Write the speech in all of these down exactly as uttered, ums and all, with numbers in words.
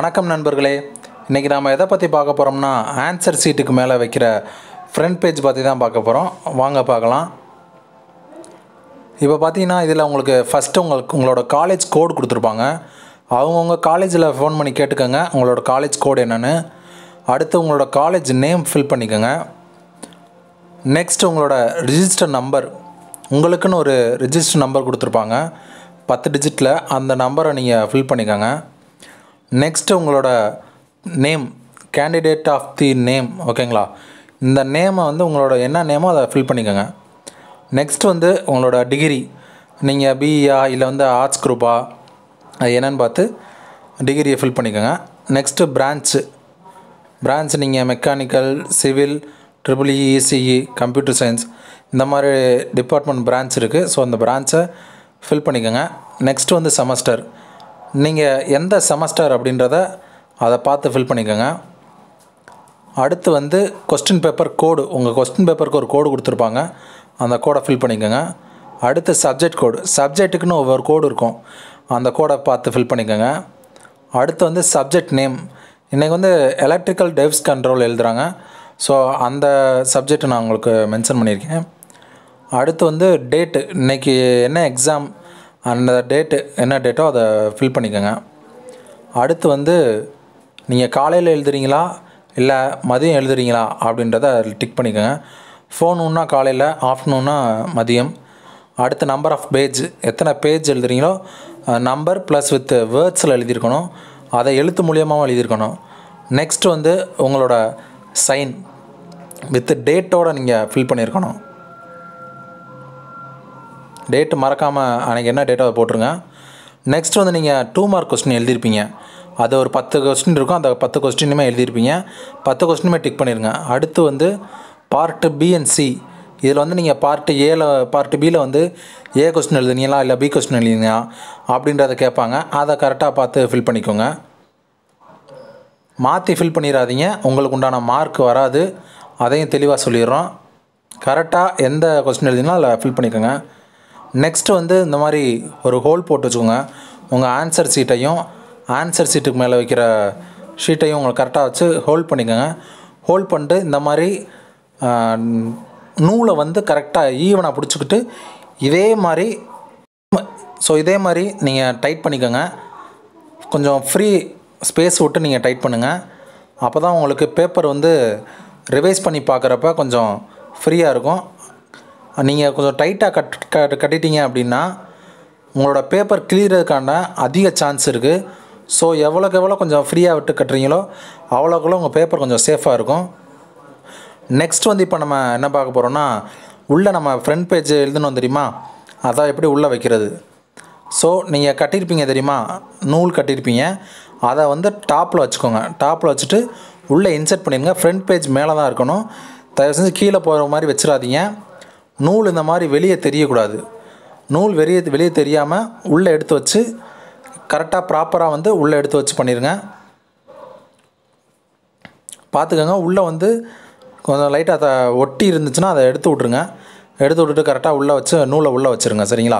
வணக்கம் நண்பர்களே, இன்றைக்கி நாம் எதை பற்றி பார்க்க போகிறோம்னா ஆன்சர் சீட்டுக்கு மேலே வைக்கிற ஃப்ரண்ட் பேஜ் பற்றி தான் பார்க்க போகிறோம். வாங்க பார்க்கலாம். இப்போ பார்த்தீங்கன்னா இதில் உங்களுக்கு ஃபஸ்ட்டு உங்களுக்கு உங்களோட காலேஜ் கோடு கொடுத்துருப்பாங்க. அவங்கவுங்க காலேஜில் ஃபோன் பண்ணி கேட்டுக்கோங்க உங்களோட காலேஜ் கோடு என்னென்னு. அடுத்து உங்களோட காலேஜ் நேம் ஃபில் பண்ணிக்கோங்க. நெக்ஸ்ட் உங்களோட ரிஜிஸ்டர் நம்பர், உங்களுக்குன்னு ஒரு ரிஜிஸ்டர் நம்பர் கொடுத்துருப்பாங்க பத்து டிஜிட்டில், அந்த நம்பரை நீங்கள் ஃபில் பண்ணிக்கோங்க. நெக்ஸ்ட்டு உங்களோட name, candidate of the name, ஓகேங்களா? இந்த நேமை வந்து உங்களோட என்ன நேமோ அதை ஃபில் பண்ணிக்கோங்க. நெக்ஸ்ட் வந்து உங்களோட டிகிரி, நீங்கள் பிஇயா இல்லை வந்து ஆர்ட்ஸ் குரூப்பா அது என்னென்னு பார்த்து டிகிரியை ஃபில் பண்ணிக்கோங்க. நெக்ஸ்ட்டு பிரான்ச்சு, பிரான்ச் நீங்கள் mechanical, civil, triple E, ECE, computer science இந்த மாதிரி டிபார்ட்மெண்ட் பிரான்ச் இருக்குது. ஸோ அந்த பிரான்ச்சை ஃபில் பண்ணிக்கோங்க. நெக்ஸ்ட்டு வந்து செமஸ்டர், நீங்கள் எந்த செமஸ்டர் அப்படின்றத அதை பார்த்து ஃபில் பண்ணிக்கோங்க. அடுத்து வந்து கொஸ்டின் பேப்பர் கோடு, உங்கள் கொஸ்டின் பேப்பருக்கு ஒரு கோடு கொடுத்துருப்பாங்க, அந்த கோடை ஃபில் பண்ணிக்கோங்க. அடுத்து சப்ஜெக்ட் கோடு, சப்ஜெக்ட்டுக்குன்னு ஒவ்வொரு கோடு இருக்கும், அந்த கோடை பார்த்து ஃபில் பண்ணிக்கோங்க. அடுத்து வந்து சப்ஜெக்ட் நேம், இன்றைக்கி வந்து எலக்ட்ரிக்கல் டெவ்ஸ் கண்ட்ரோல் எழுதுகிறாங்க, ஸோ அந்த சப்ஜெக்ட் நான் உங்களுக்கு மென்ஷன் பண்ணியிருக்கேன். அடுத்து வந்து டேட்டு, இன்றைக்கி என்ன எக்ஸாம் அந்த டேட்டு என்ன டேட்டோ அதை ஃபில் பண்ணிக்கோங்க. அடுத்து வந்து நீங்கள் காலையில் எழுதுறீங்களா இல்லை மதியம் எழுதுறீங்களா அப்படின்றத டிக் பண்ணிக்கோங்க. ஃபோனுன்னா காலையில், ஆஃப்டர்நூன்னா மதியம். அடுத்து நம்பர் ஆஃப் பேஜ், எத்தனை பேஜ் எழுதுறீங்களோ நம்பர் ப்ளஸ் வித் வேர்ட்ஸில் எழுதியிருக்கணும், அதை எழுத்து மூலியமாகவும் எழுதியிருக்கணும். நெக்ஸ்ட் வந்து உங்களோட சைன் வித் டேட்டோடு நீங்கள் ஃபில் பண்ணியிருக்கணும். டேட்டு மறக்காமல் அன்றைக்கி என்ன டேட்டோ அதை போட்டுருங்க. நெக்ஸ்ட் வந்து நீங்கள் டூ மார்க் கொஸ்டின் எழுதியிருப்பீங்க, அது ஒரு பத்து கொஸ்டின் இருக்கும், அந்த பத்து கொஸ்டினுமே எழுதியிருப்பீங்க, பத்து கொஸ்டினுமே டிக் பண்ணிடுங்க. அடுத்து வந்து பார்ட்டு பி அண்ட் சி, இதில் வந்து நீங்கள் பார்ட்டு ஏல பார்ட்டு பியில் வந்து ஏ கொஸ்டின் எழுதுனீங்களா இல்லை பி கொஸ்டின் எழுதினீங்களா அப்படின்றத கேட்பாங்க, அதை கரெக்டாக பார்த்து ஃபில் பண்ணிக்கோங்க. மாற்றி ஃபில் பண்ணிடாதீங்க, உங்களுக்கு உண்டான மார்க் வராது, அதையும் தெளிவாக சொல்லிடுறோம். கரெக்டாக எந்த கொஸ்டின் எழுதினா அதில் ஃபில் பண்ணிக்கோங்க. நெக்ஸ்ட்டு வந்து இந்த மாதிரி ஒரு ஹோல் போட்டு வச்சுக்கோங்க, உங்கள் ஆன்சர் சீட்டையும் ஆன்சர் சீட்டுக்கு மேலே வைக்கிற ஷீட்டையும் உங்களுக்கு கரெக்டாக வச்சு ஹோல்ட் பண்ணிக்கோங்க. ஹோல்ட் பண்ணிட்டு இந்த மாதிரி நூலை வந்து கரெக்டாக ஈவனாக பிடிச்சிக்கிட்டு இதே மாதிரி ஸோ இதே மாதிரி நீங்கள் டைட் பண்ணிக்கோங்க. கொஞ்சம் ஃப்ரீ ஸ்பேஸ் விட்டு நீங்கள் டைட் பண்ணுங்கள், அப்போ தான் உங்களுக்கு பேப்பர் வந்து ரிவைஸ் பண்ணி பார்க்குறப்ப கொஞ்சம் ஃப்ரீயாக இருக்கும். நீங்கள் கொஞ்சம் டைட்டாக கட் கட் கட்டிட்டீங்க அப்படின்னா உங்களோட பேப்பர் கிளியறதுக்கான அதிக சான்ஸ் இருக்குது. ஸோ எவ்வளோக்கு எவ்வளோ கொஞ்சம் ஃப்ரீயாக விட்டு கட்டுறீங்களோ அவ்வளோக்குள்ள உங்கள் பேப்பர் கொஞ்சம் சேஃபாக இருக்கும். நெக்ஸ்ட் வந்து இப்போ நம்ம என்ன பார்க்க போகிறோன்னா, உள்ளே நம்ம ஃப்ரண்ட் பேஜ் எழுதணும் தெரியுமா, அதான் எப்படி உள்ளே வைக்கிறது. ஸோ நீங்கள் கட்டியிருப்பீங்க தெரியுமா, நூல் கட்டியிருப்பீங்க, அதை வந்து டாப்பில் வச்சுக்கோங்க. டாப்பில் வச்சுட்டு உள்ளே இன்சர்ட் பண்ணிடுங்க. ஃப்ரண்ட் பேஜ் மேலே தான் இருக்கணும், தயவு செஞ்சு கீழே போகிற மாதிரி வச்சிடாதீங்க. நூல் இந்த மாதிரி வெளியே தெரியக்கூடாது, நூல் வெளியே வெளியே தெரியாமல் உள்ளே எடுத்து வச்சு கரெக்டாக ப்ராப்பராக வந்து உள்ளே எடுத்து வச்சு பண்ணிடுங்க. பார்த்துக்கோங்க, உள்ளே வந்து கொஞ்சம் லைட்டாக அதை ஒட்டி இருந்துச்சுன்னா அதை எடுத்து விட்ருங்க. எடுத்து விட்டுட்டு கரெக்டாக உள்ளே வச்சு நூலை உள்ளே வச்சுருங்க, சரிங்களா?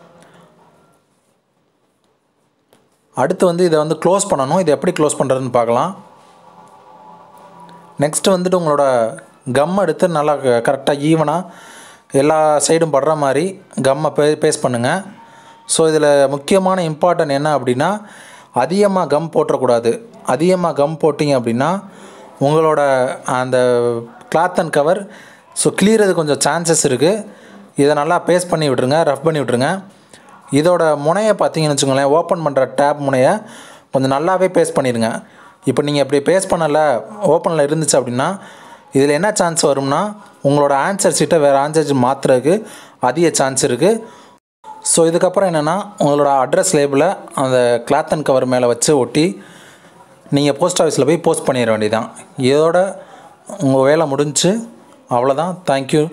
அடுத்து வந்து இதை வந்து க்ளோஸ் பண்ணணும். இதை எப்படி க்ளோஸ் பண்ணுறதுன்னு பார்க்கலாம். நெக்ஸ்ட்டு வந்துட்டு உங்களோட கம் எடுத்து நல்லா கரெக்டாக ஈவனாக எல்லா சைடும் படுற மாதிரி கம்மை பே பேஸ்ட் பண்ணுங்கள். ஸோ இதில் முக்கியமான இம்பார்ட்டன்ட் என்ன அப்படின்னா, அதிகமாக கம் போட்டுறக்கூடாது. அதிகமாக கம் போட்டிங்க அப்படின்னா உங்களோட அந்த கிளாத் அண்ட் கவர் ஸோ கிளியறது கொஞ்சம் சான்சஸ் இருக்குது. இதை நல்லா பேஸ்ட் பண்ணி விட்ருங்க, ரஃப் பண்ணி விட்ருங்க. இதோட முனையை பார்த்தீங்கன்னு வச்சுக்கோங்களேன், ஓப்பன் பண்ணுற டேப் முனையை கொஞ்சம் நல்லாவே பேஸ்ட் பண்ணிடுங்க. இப்போ நீங்கள் இப்படி பேஸ்ட் பண்ணலை, ஓப்பனில் இருந்துச்சு அப்படின்னா இதில் என்ன சான்ஸ் வரும்னா உங்களோட ஆன்சர் சீட்டை வேறு ஆன்சர் சீட் மாற்றுறதுக்கு அதிக சான்ஸ் இருக்குது. ஸோ இதுக்கப்புறம் என்னென்னா உங்களோட அட்ரஸ் லேபிளை அந்த கிளாத் அண்ட் கவர் மேலே வச்சு ஒட்டி நீங்கள் போஸ்ட் ஆஃபீஸில் போய் போஸ்ட் பண்ணிட வேண்டியதான். இதோட உங்கள் வேலை முடிஞ்சு, அவ்வளோதான். தேங்க்யூ.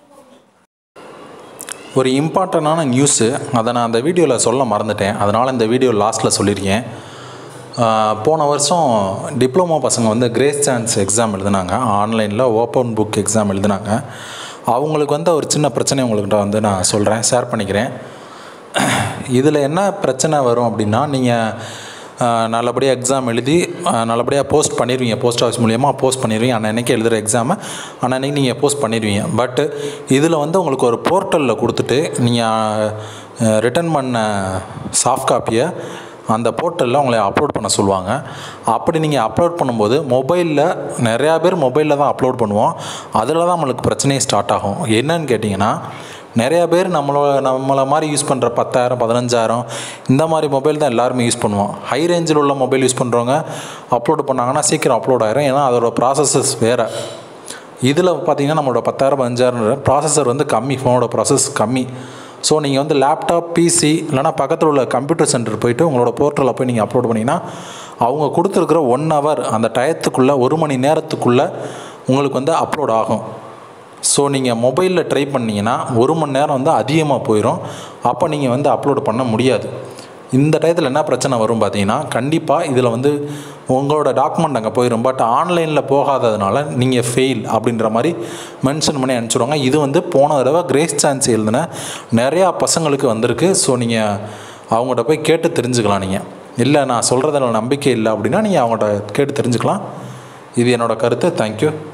ஒரு இம்பார்ட்டண்டான நியூஸு, அதை நான் அந்த வீடியோவில் சொல்ல மறந்துட்டேன், அதனால் இந்த வீடியோ லாஸ்ட்டில் சொல்லியிருக்கேன். போன வருஷம் டிப்ளமோ பசங்க வந்து கிரேஸ் சான்ஸ் எக்ஸாம் எழுதுனாங்க, ஆன்லைனில் ஓப்பன் புக் எக்ஸாம் எழுதுனாங்க. அவங்களுக்கு வந்து ஒரு சின்ன பிரச்சனை உங்கள்கிட்ட வந்து நான் சொல்கிறேன், ஷேர் பண்ணிக்கிறேன். இதில் என்ன பிரச்சனை வரும் அப்படின்னா, நீங்கள் நல்லபடியாக எக்ஸாம் எழுதி நல்லபடியாக போஸ்ட் பண்ணிடுவீங்க. போஸ்ட் ஆஃபீஸ் மூலிமா போஸ்ட் பண்ணிடுவீங்க. அன்னன்னைக்கு எழுதுகிற எக்ஸாமை அன்னன்னைக்கு நீங்கள் போஸ்ட் பண்ணிடுவீங்க. பட்டு இதில் வந்து உங்களுக்கு ஒரு போர்ட்டலில் கொடுத்துட்டு நீங்கள் ரிட்டன் பண்ண சாஃப்ட் காப்பியை அந்த போர்ட்டலில் உங்களை அப்லோட் பண்ண சொல்லுவாங்க. அப்படி நீங்கள் அப்லோட் பண்ணும்போது மொபைலில் நிறையா பேர் மொபைலில் தான் அப்லோட் பண்ணுவோம். அதில் தான் நம்மளுக்கு பிரச்சனையே ஸ்டார்ட் ஆகும். என்னன்னு கேட்டிங்கன்னா, நிறையா பேர் நம்மளோட நம்மளை மாதிரி யூஸ் பண்ணுற பத்தாயிரம் பதினஞ்சாயிரம் இந்த மாதிரி மொபைல் தான் எல்லாருமே யூஸ் பண்ணுவோம். ஹை ரேஞ்சில் உள்ள மொபைல் யூஸ் பண்ணுறவங்க அப்லோடு பண்ணாங்கன்னா சீக்கிரம் அப்லோட் ஆகிரும். ஏன்னா அதோட ப்ராசஸஸ் வேறு. இதில் பார்த்திங்கன்னா நம்மளோட பத்தாயிரம் பதினஞ்சாயிரம் ப்ராசஸர் வந்து கம்மி, ஃபோனோட ப்ராசஸ் கம்மி. ஸோ நீங்கள் வந்து லேப்டாப், பிசி இல்லைனா பக்கத்தில் உள்ள கம்ப்யூட்டர் சென்டர் போய்ட்டு உங்களோட போர்ட்டலில் போய் நீங்கள் அப்லோட் பண்ணிங்கன்னா அவங்க கொடுத்துருக்குற ஒன் ஹவர் அந்த டயத்துக்குள்ளே ஒரு மணி நேரத்துக்குள்ளே உங்களுக்கு வந்து அப்லோட் ஆகும். ஸோ நீங்கள் மொபைலில் ட்ரை பண்ணிங்கன்னா ஒரு மணி நேரம் வந்து அதிகமாக போயிடும். அப்போ நீங்கள் வந்து அப்லோடு பண்ண முடியாது. இந்த டயத்தில் என்ன பிரச்சனை வரும் பார்த்தீங்கன்னா, கண்டிப்பாக இதில் வந்து உங்களோட டாக்குமெண்ட் அங்கே போயிடும். பட் ஆன்லைனில் போகாததுனால நீங்கள் ஃபெயில் அப்படின்ற மாதிரி மென்ஷன் பண்ணி அனுப்பிச்சிடுவாங்க. இது வந்து போன தடவை கிரேஸ் சான்ஸ் எழுதின நிறையா பசங்களுக்கு வந்திருக்கு. ஸோ நீங்கள் அவங்கள்ட்ட போய் கேட்டு தெரிஞ்சுக்கலாம். நீங்கள் இல்லை நான் சொல்கிறதில் நம்பிக்கை இல்லை அப்படின்னா நீங்கள் அவங்கள்ட்ட கேட்டு தெரிஞ்சுக்கலாம். இது என்னோடய கருத்து. தேங்க்யூ.